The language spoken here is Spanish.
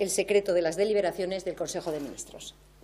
el secreto de las deliberaciones del Consejo de Ministros.